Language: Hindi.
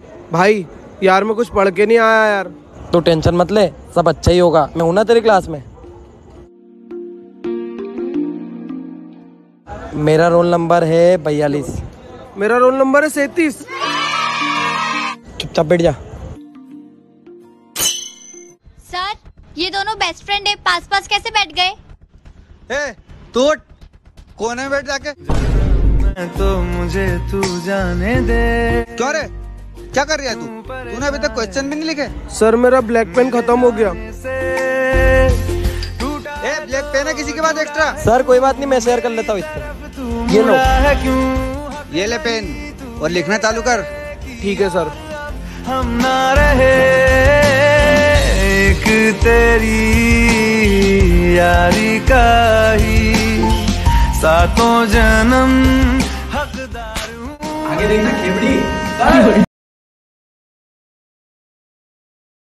भाई यार मैं कुछ पढ़ के नहीं आया यार। तो टेंशन मत ले, सब अच्छा ही होगा। मैं हूं ना तेरी क्लास में। मेरा रोल नंबर है 42। मेरा रोल नंबर है 37। चुपचाप बैठ जा। सर, ये दोनों बेस्ट फ्रेंड है, पास पास कैसे बैठ गए? तू कोने में बैठ जाके। तो मुझे तू जाने दे। क्यों रे, क्या कर रही है तू? तूने अभी तक क्वेश्चन भी नहीं लिखे। सर मेरा ब्लैक पेन खत्म हो गया। ब्लैक पेन है किसी के पास एक्स्ट्रा? सर कोई बात नहीं, मैं शेयर कर लेता हूँ इसको। ये लो। ये ले पेन और लिखना चालू कर। ठीक है सर। हम ना रहे एक तेरी यारी का ही सातों जन्म हकदार हूँ। आगे देखना खेबड़ी।